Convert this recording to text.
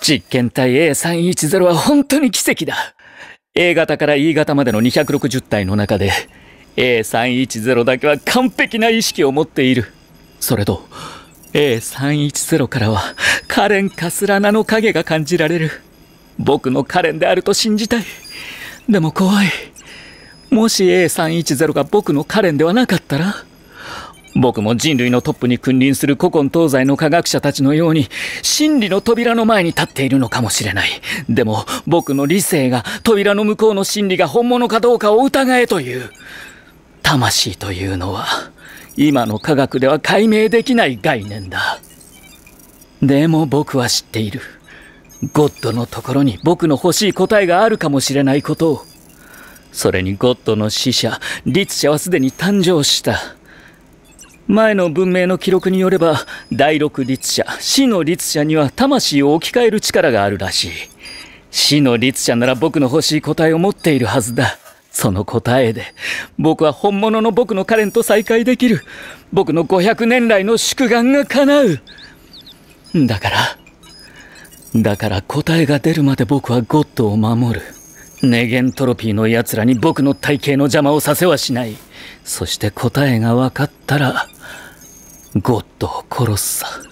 実験体 A310 は本当に奇跡だ。A 型から E 型までの260体の中で A310 だけは完璧な意識を持っている。それと A310 からはカレンかすら名の影が感じられる。僕のカレンであると信じたい。でも怖い。もし A310 が僕のカレンではなかったら、僕も人類のトップに君臨する古今東西の科学者たちのように真理の扉の前に立っているのかもしれない。でも僕の理性が扉の向こうの真理が本物かどうかを疑えという。魂というのは今の科学では解明できない概念だ。でも僕は知っている。ゴッドのところに僕の欲しい答えがあるかもしれないことを。それにゴッドの使者、律者はすでに誕生した。前の文明の記録によれば、第六律者、死の律者には魂を置き換える力があるらしい。死の律者なら僕の欲しい答えを持っているはずだ。その答えで、僕は本物の僕のカレンと再会できる。僕の500年来の祝願が叶う。だから答えが出るまで僕はゴッドを守る。ネゲントロピーの奴らに僕の体型の邪魔をさせはしない。そして答えが分かったらゴッドを殺すさ。